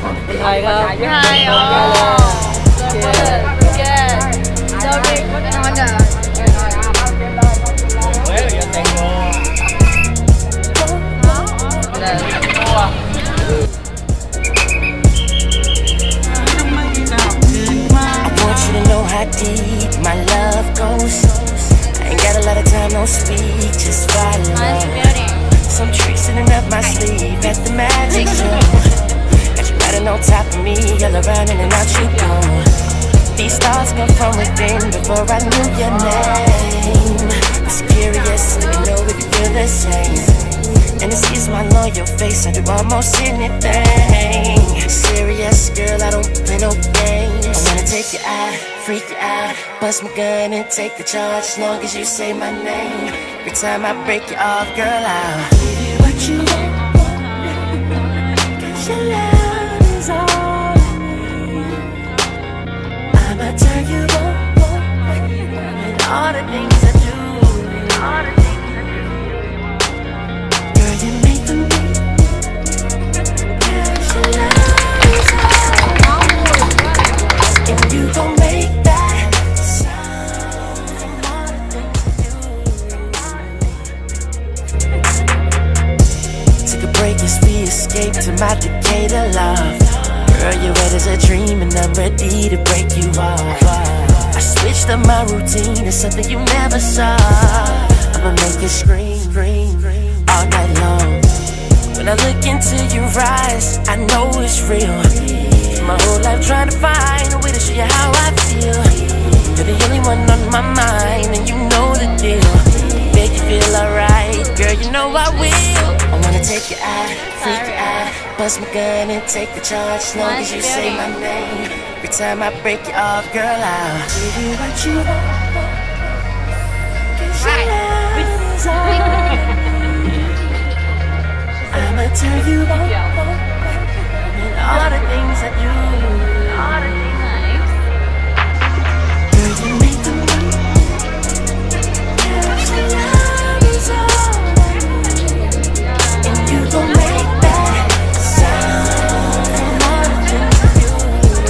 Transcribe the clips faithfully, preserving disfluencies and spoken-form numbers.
Hay không? Hai. Oh. Good. Good. Sorry. Nói được. Well, you think more. I want you to know how deep my love goes. I ain't got a lot of time, no speak, just follow. Nice beauty. Some tricks sitting up my sleeve at the magic show. Got you riding on top of me, all around in and out you go. These stars come from within before I knew your name. I was curious, let me know if you feel the same. And to see a smile on your face, I do almost anything. Serious, girl, I don't play no games. I wanna take you out, freak you out, bust my gun and take the charge as long as you say my name. Every time I break you off, girl, I'll give you what you want. Cause your love is all I need. I'ma turn you on, and all the things I do, all the things I do. Girl, you make them beat. Cause your love is all I need. And you gon' make that sound from all the things I do. Take a break as we escape to my Decatur love. Girl, you're red as a dream and I'm ready to break you off. I switched up my routine to something you never saw. I'ma make you scream, scream, all night long. When I look into your eyes, I know it's real. My whole life trying to find a way to show you how I feel. You're the only one on my mind and you know the deal. Make you feel alright, girl, you know I will. I wanna take you out, freak you out, bust my gun and take the charge as long as you say my name. Every time I break you off, girl, I'll give you what you want. Cause your love is all I need. I'ma turn you on, and all the things I do, all the things I do. Girl, you make them beat. Cause your love is all I need. And you gon' make that sound from all the things I do.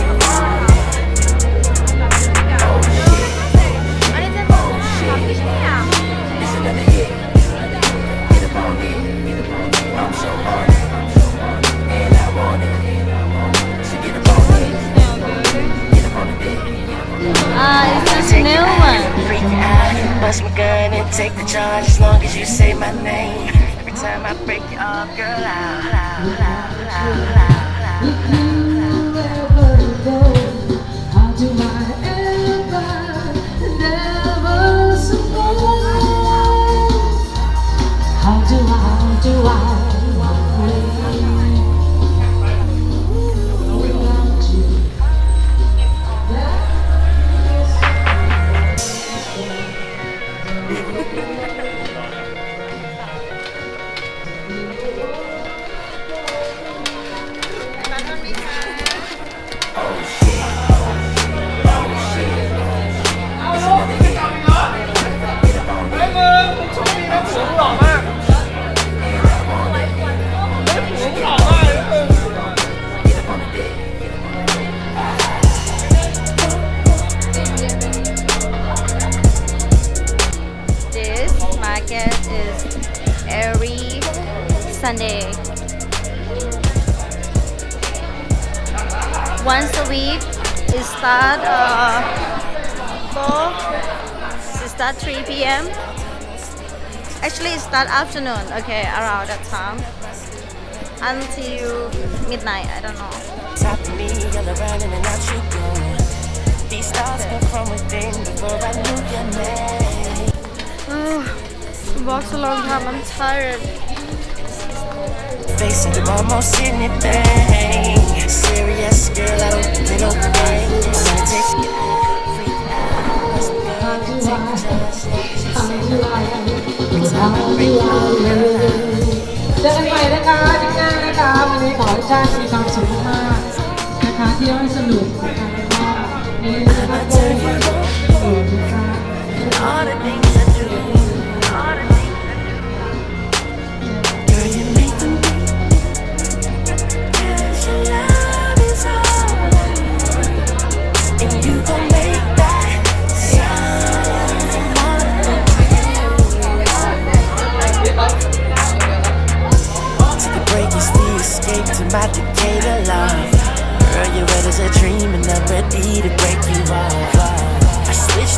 Oh shit, oh shit, it's another hit. Get up on it, I'm so hard, and I want it. So get up on it, get up on the dick. Ah, it's this new one. Freak out, bust my gun and take the charge as long as you say my name. Every time I break you off, girl, I'll, I'll, I'll, I'll, I'll, How do I ever, never suppose? How do I, how do I without you? This market is every Sunday. Once a week. It start uh, four. It start three P M Actually, it start afternoon. Okay, around that time until midnight. I don't know. top of me, all around in and out you go. These stars come from within before I knew your name. Walked a long time. I'm tired. Face and do almost anything. Serious, girl, I don't play no games. I wanna take you out, freak out, bust me down and take a chance. Every time I break you off, girl, เจอกันใหม่นะคะที่หน้านะคะวันนี้ขอให้ท่านมีความสุขมากนะคะเที่ยวให้สนุกนะคะแล้วก็มีนะคะโกงเออนะคะ all the things I do, all the things I do. Girl, you make them beat. Cause your love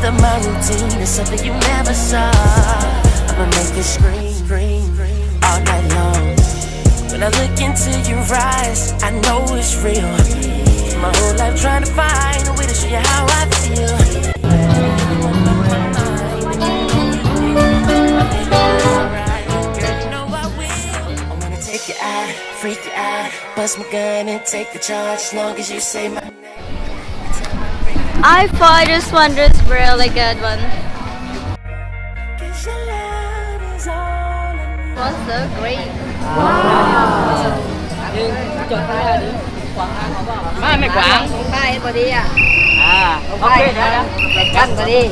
of my routine is something you never saw. I'ma make it scream, scream, all night long. When I look into your eyes, I know it's real. My whole life trying to find a way to show you how I feel. Take you out, freak you out, bust my gun and take the charge as long as you say my name. I thought this one was really good one. Was so great. Nhưng chọn hai là đứng quảng an không có mai mày quảng Hai body à? à ok đó Canh body.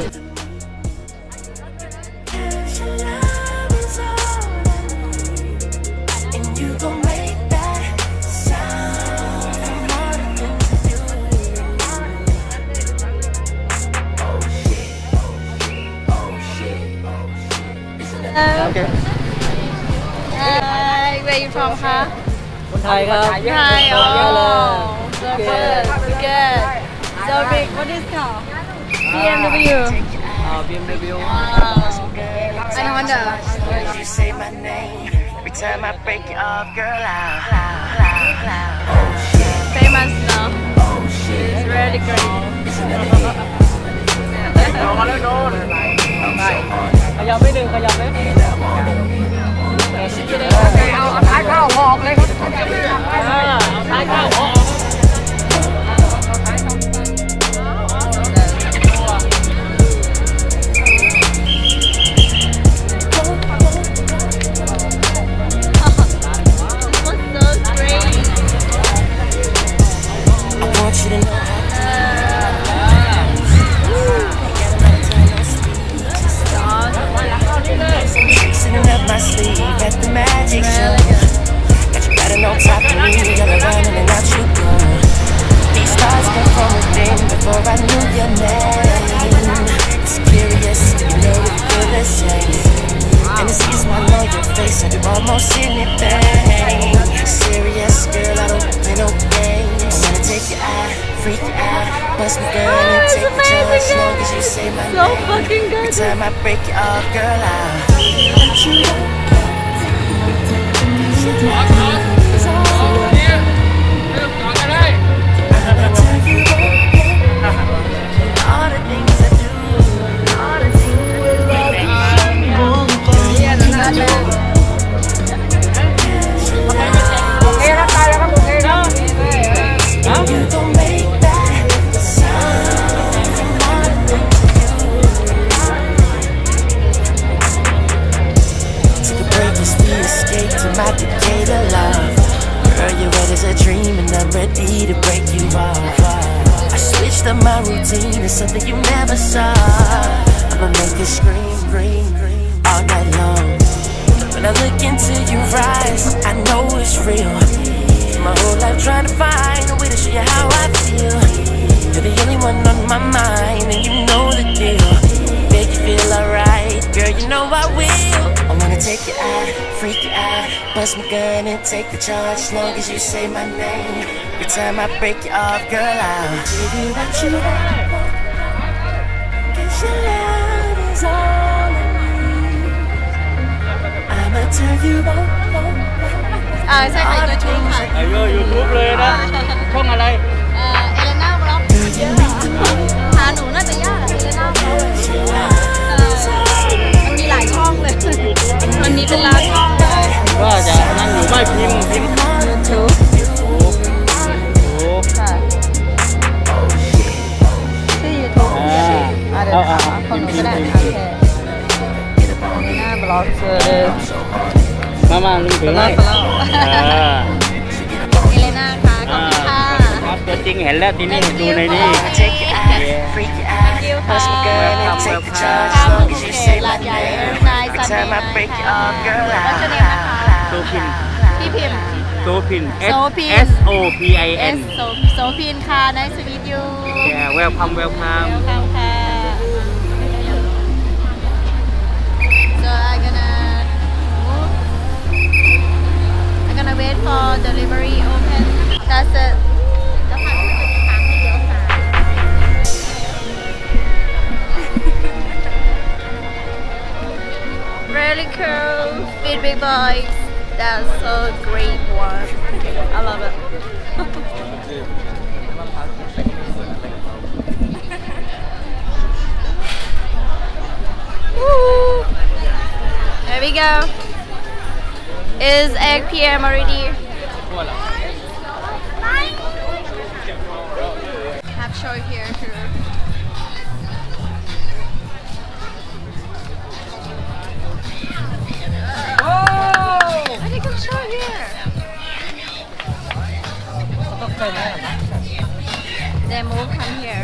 Okay. Hi, where you from, huh? คนไทยครับ Hi, oh, so good, good. So big, what is called? B M W. อ่า B M W Wow. I wonder. You say my name every time I break you off, girl. Famous now. It's really great. ขยับไม่ดึงขยับไหมเอาท้ายเข้าออกเลยครับเอาท้ายเข้าออก My sleeve at the magic show. Got you better on top of me, you're running and out you go. These stars come from within before I knew your name. It's curious, you know we feel the same. And it's easy, I know your face, I do almost anything. Serious, girl, I don't play no games. I wanna take you out, freak you out, bust my gun and take the charge as long as you say my So name. fucking good. Every time I break you off, girl, I'll my decade of love. Girl, you're wet as a dream and I'm ready to break you off. I switched up my routine, it's something you never saw. I'ma make it scream, scream, all night long. When I look into your eyes, I know it's real. My whole life trying to find a way to show you how I feel. You're the only one on my mind and you know the deal. Make you feel alright, girl, you know I will. I wanna take you out, freak you out, bust my gun and take the charge as long as you say my name. Every time I break you off, girl, I'll give you what you want. Cause your love is all I need. I'ma turn you on. อ่าใช่ค่ะยูทูบค่ะไอ้เรื่องยูทูบเลยนะช่องอะไรเอ่อเอเลน่าบล็อกหาหนูน่าจะยากอะเอเลน่าบล็อกมันมีหลายช่องเลย มันมีเป็นล้านช่องเลยว่าจะนั่งอยู่ไม่พิมพ์พิมพ์ยูทูบโอ้ค่ะชื่อยูทูบอ่าเดี๋ยวหาคนหนูก็ได้โอเคเอเลน่าบล็อกเจอมามาลุงถือให้เอเลน่าค่ะขอบคุณค่ะครับตัวจริงเห็นแล้วทีนี้ดูในนี้ Take you out, freak you out, bust my gun and take the charge as long as you say my name. Every time I break you off, girl, What's your name นะคะโซพินพี่พิมพ์โซพิน S โซพิน S O P I S N โซโซพินค่ะ nice to meet you แกเวลคัมเวลคัม welcome ค่ะ so I'm gonna I'm gonna wait for delivery open that's it แล้วค่ะที่มันจะมีทางให้เลี้ยวซ้าย vibes. That's a great one. I love it. Woo! There we go. It's eight P M already. Have show here too. I think I'm show here. They move come here.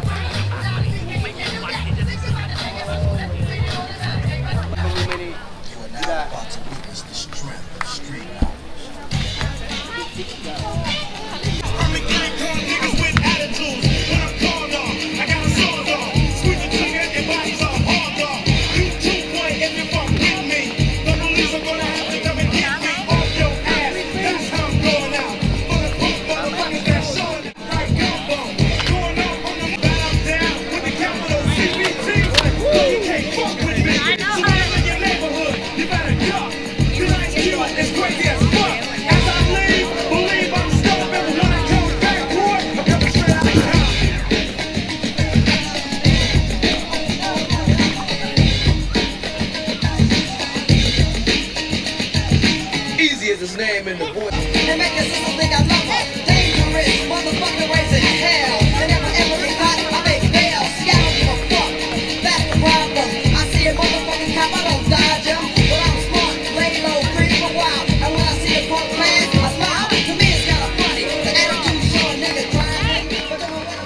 His name in the voice. They make your sister think I love her. Dangerous, motherfucker, raising hell. They never ever get hot, I make bail. See, I don't give a fuck. That's the problem. I see a motherfucking cop, I don't dodge him. But I'm smart, lay low, creep for a while. And when I see a punk man, I smile. To me, it's kinda funny. The attitude showing niggas trying. But then when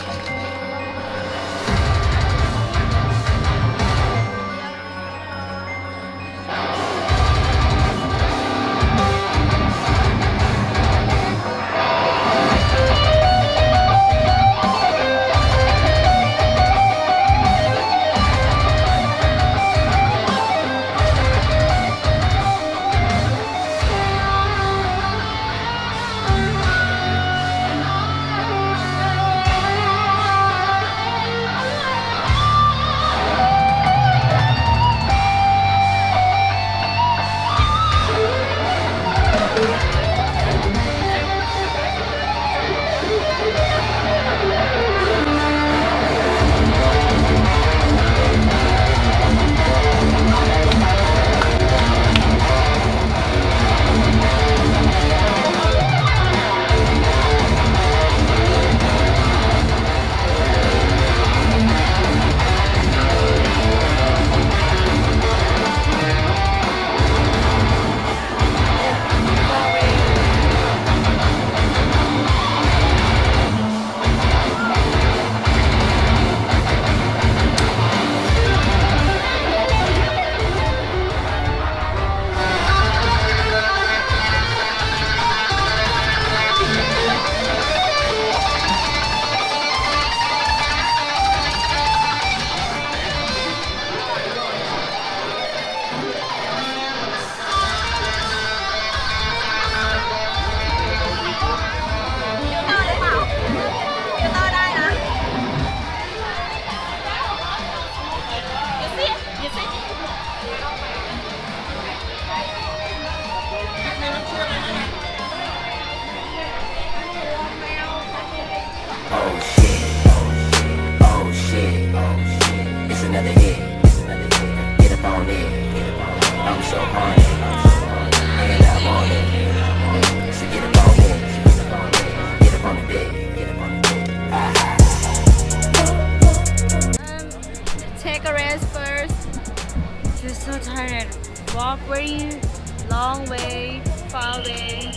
so tired. Walk very long way, far away.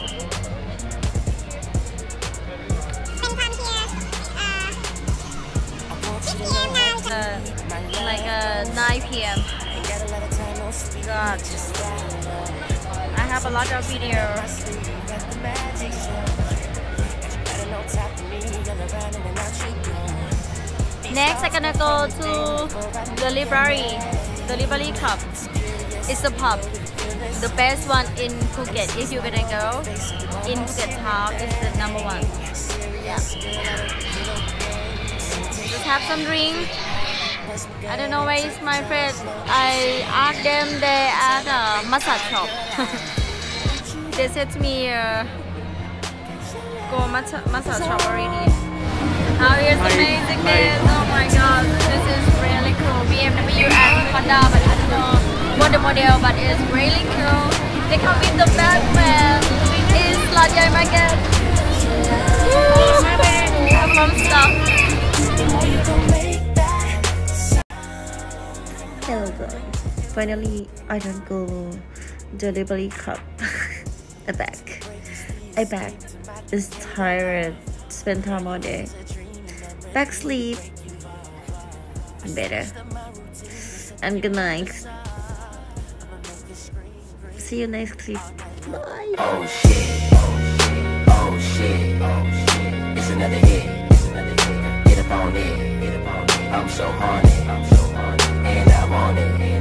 Uh, like uh, nine P M God, I have a lot of videos. Next, I'm gonna go to the library, the library club. It's a pub, the best one in Phuket. If you're gonna go in Phuket Town, it's the number one. Yeah. Just have some drink. I don't know where is my friend. I asked them they at a massage shop. They said to me, uh, go massage shop already. Oh, it's amazing this. Oh my god, this is really cool. B M W and Honda, but I don't know what the model, but it's really cool. They come with the Batman. It's Lajai Market. I have a lot of stuff. Hello guys. Finally, I don't go delivery cup. I'm back. I'm back. It's tired. Spend time all day. Back sleep. Better. And good night. See you next clip. Bye. Oh shit, oh shit, oh shit, oh shit. It's another hit, it's another hit. Get up on it, get up on it. I'm so horny, I'm so horny. And I want it.